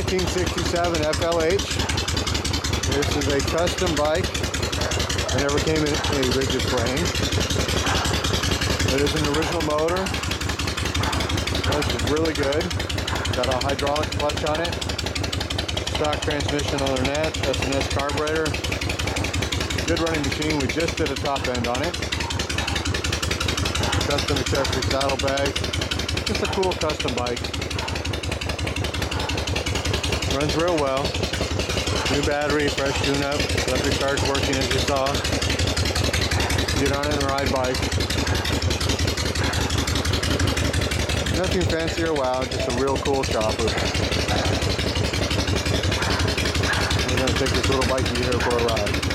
1967 FLH. This is a custom bike. It never came in a rigid frame. It is an original motor. It's really good. Got a hydraulic clutch on it. Stock transmission on the net. S&S carburetor. Good running machine. We just did a top end on it. Custom accessory saddlebags. Just a cool custom bike. Runs real well. New battery, fresh tune-up. Electric car's working as you saw. Get on it and ride bike. Nothing fancy or wow, just a real cool chopper. We're going to take this little bikey here for a ride.